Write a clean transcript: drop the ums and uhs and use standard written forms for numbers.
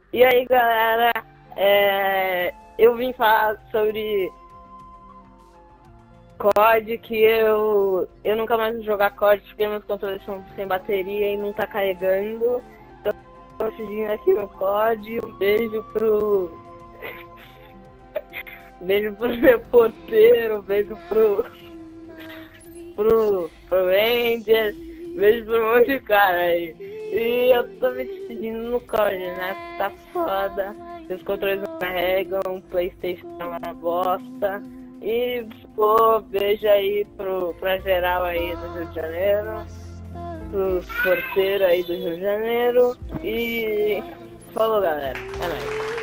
E aí, galera, eu vim falar sobre COD, que eu nunca mais vou jogar COD porque meus controles são sem bateria e não tá carregando. Então, tô seguindo aqui no COD. Um beijo beijo pro meu porteiro, um beijo pro Ranger, beijo pro monte de cara aí. E eu tô me despedindo no COD, né? Tá foda. Meus controles não carregam, o PlayStation é uma bosta. E, pô, beijo aí pra geral aí do Rio de Janeiro, pros porteiros aí do Rio de Janeiro. E falou, galera. É nóis.